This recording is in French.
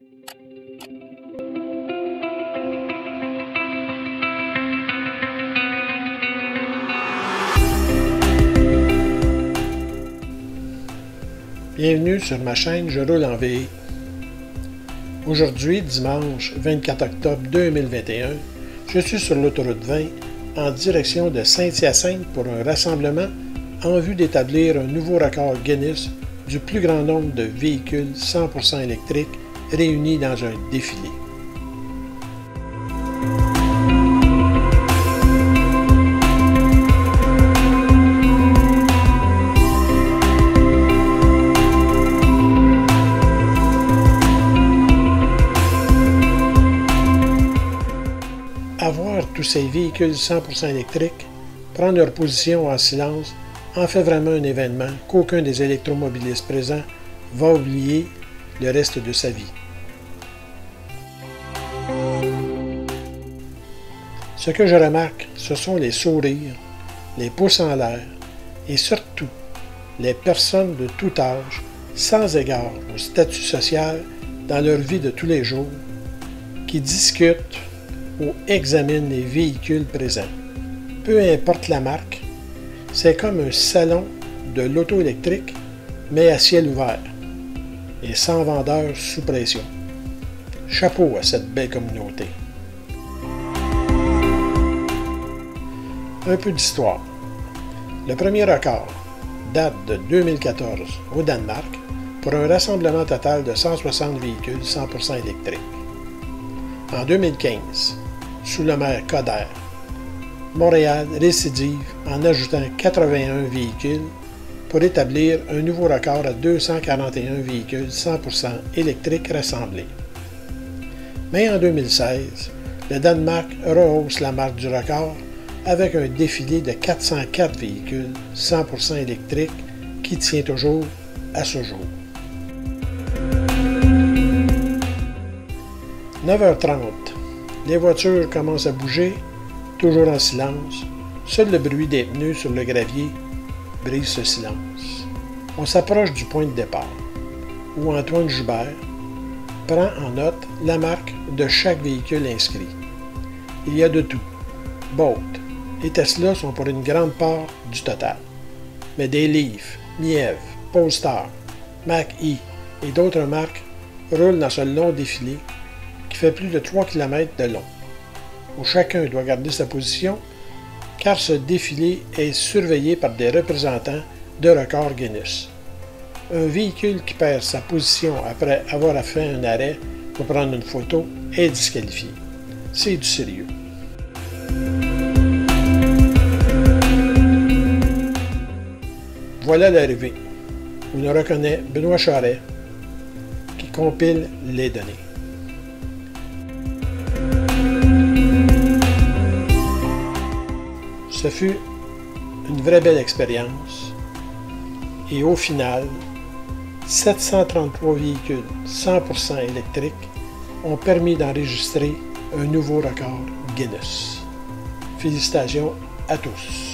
Bienvenue sur ma chaîne Je roule en VI. Aujourd'hui, dimanche 24 octobre 2021, je suis sur l'autoroute 20 en direction de Saint-Hyacinthe pour un rassemblement en vue d'établir un nouveau record Guinness du plus grand nombre de véhicules 100% électriques réunis dans un défilé. Avoir tous ces véhicules 100% électriques, prendre leur position en silence, en fait vraiment un événement qu'aucun des électromobilistes présents va oublier le reste de sa vie. Ce que je remarque, ce sont les sourires, les pouces en l'air et surtout les personnes de tout âge, sans égard au statut social dans leur vie de tous les jours, qui discutent ou examinent les véhicules présents. Peu importe la marque, c'est comme un salon de l'auto électrique, mais à ciel ouvert et sans vendeur sous pression. Chapeau à cette belle communauté. Un peu d'histoire. Le premier record date de 2014 au Danemark pour un rassemblement total de 160 véhicules 100% électriques. En 2015, sous le maire Coder, Montréal récidive en ajoutant 81 véhicules pour établir un nouveau record à 241 véhicules 100% électriques rassemblés. Mais en 2016, le Danemark rehausse la marque du record avec un défilé de 404 véhicules 100% électriques qui tient toujours à ce jour. 9h30. Les voitures commencent à bouger, toujours en silence. Seul le bruit des pneus sur le gravier brise ce silence. On s'approche du point de départ, où Antoine Joubert prend en note la marque de chaque véhicule inscrit. Il y a de tout. Bolt et Tesla sont pour une grande part du total. Mais des Leaf, Niev, Polestar, Mach-E et d'autres marques roulent dans ce long défilé qui fait plus de 3 km de long, où chacun doit garder sa position, car ce défilé est surveillé par des représentants de records Guinness. Un véhicule qui perd sa position après avoir fait un arrêt pour prendre une photo est disqualifié. C'est du sérieux. Voilà l'arrivée. On reconnaît Benoît Charret qui compile les données. Ce fut une vraie belle expérience et au final, 733 véhicules 100% électriques ont permis d'enregistrer un nouveau record Guinness. Félicitations à tous.